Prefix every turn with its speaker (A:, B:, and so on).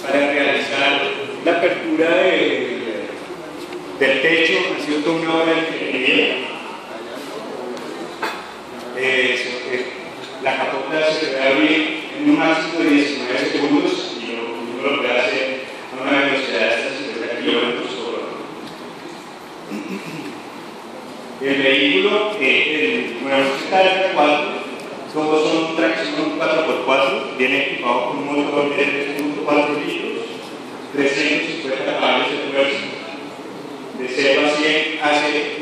A: para realizar la apertura del techo. Ha sido toda una obra de ingeniería. La capota se puede abrir en un máximo de 19 segundos y uno lo puede hacer a una velocidad de hasta 50 kilómetros por hora. El vehículo, el nuevo Starter 4, todos son tracción 4x4, viene equipado con un motor de 3.4 litros, 350 caballos de fuerza, de 0 a 100 hace